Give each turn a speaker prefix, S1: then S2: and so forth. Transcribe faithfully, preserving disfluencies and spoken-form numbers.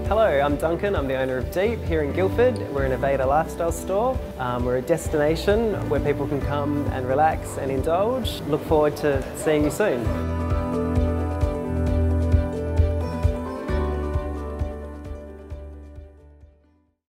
S1: Hello, I'm Duncan. I'm the owner of Deep here in Guildford. We're an Aveda Lifestyle Store. Um, we're a destination where people can come and relax and indulge. Look forward to seeing you soon.